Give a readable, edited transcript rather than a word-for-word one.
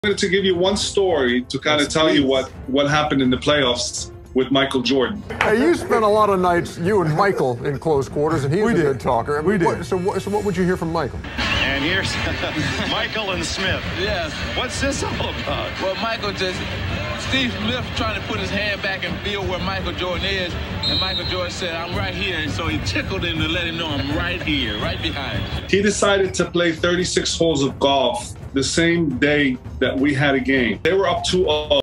wanted to give you one story to kind of tell you what happened in the playoffs with Michael Jordan. Hey, you spent a lot of nights, you and Michael, in close quarters, and he was a good talker. I mean, we did. So what would you hear from Michael? And here's Michael and Smith. Yes. What's this all about? Well, Steve Smith trying to put his hand back and feel where Michael Jordan is, and Michael Jordan said, "I'm right here," and so he tickled him to let him know I'm right here, right behind you. He decided to play 36 holes of golf the same day that we had a game. They were up 2-0.